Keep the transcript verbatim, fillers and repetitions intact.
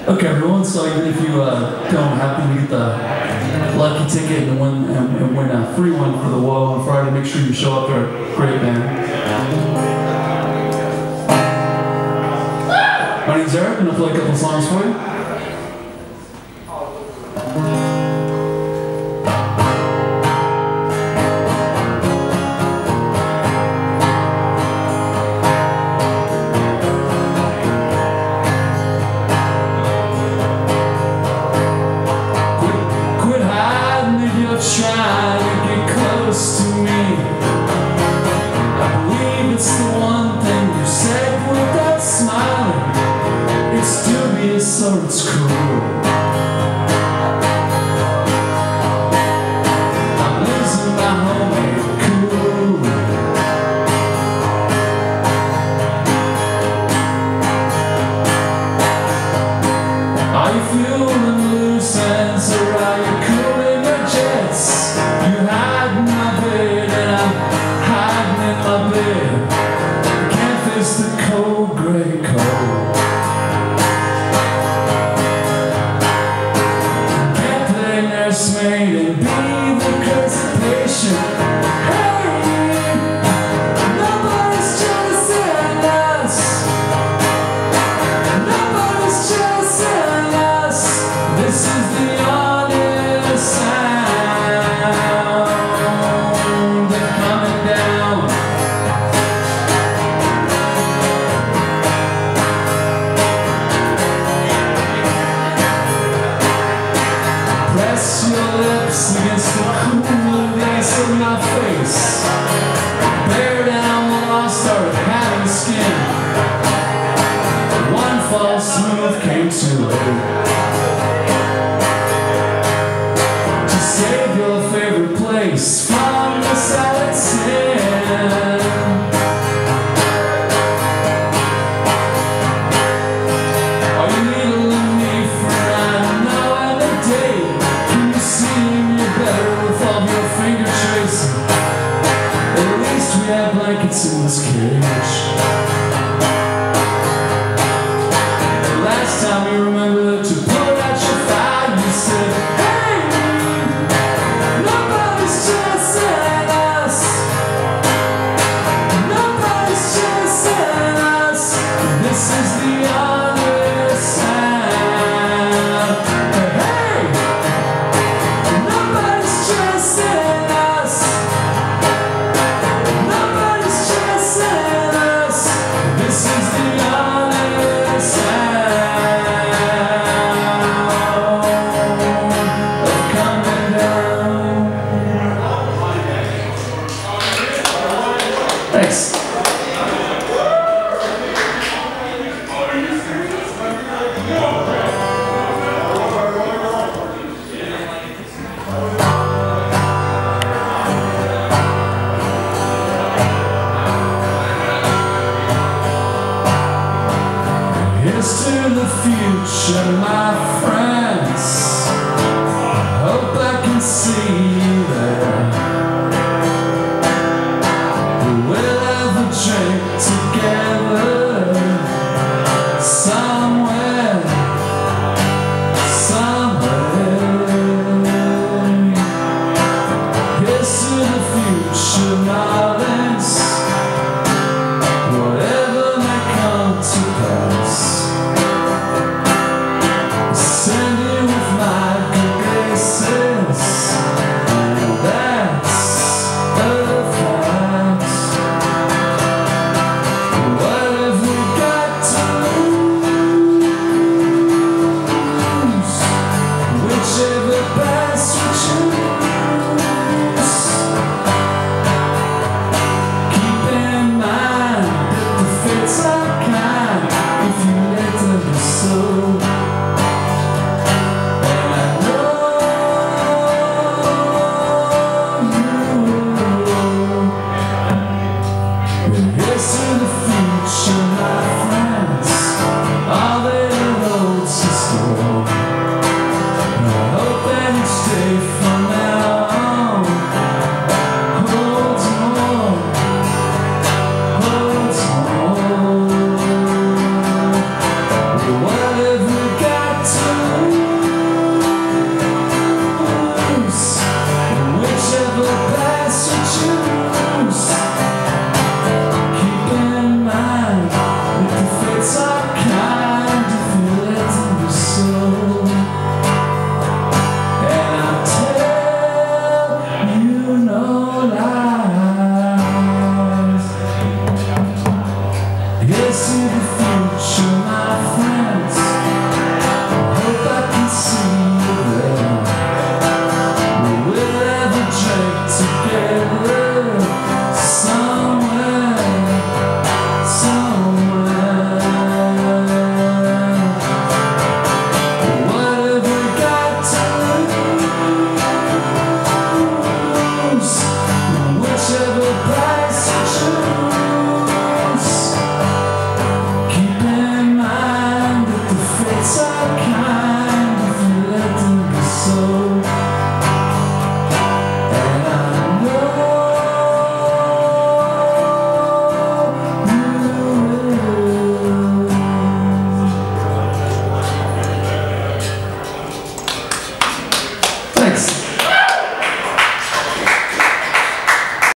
Okay, everyone, so even if you uh, don't happen to get the lucky ticket and win, and, and win a free one for the wall on Friday, make sure you show up to our great band. My name's Eric, I'm going to play a couple songs for you. Trying to get close to me. I believe it's the one thing you said without smiling. It's dubious or it's cruel. I'm losing my homemade cool. Are you feeling loose ends or are you cooling your jets? You hide in my bed and I'm hiding in my bed. I can't face the cold, grey cold. Can't play nursemaid and be the crazy patient. Hey, nobody's chasing us. Nobody's chasing us. This is the honest sound. Press your lips against the cool glaze of my face. Bear down when I started having skin. One false move came too late to save your favorite place from the silent sin. Are you needling me for an hour and a day? We have blankets in this cage. Last time you remember to pull out your fire, you said, hey, nobody's chasing us. Nobody's chasing us. This is the honest sound. Hey, nobody's chasing us. This is the honest sound of coming down. Thanks. Here's to the future, my friends. Hope I can see you there. We'll have a drink together. Some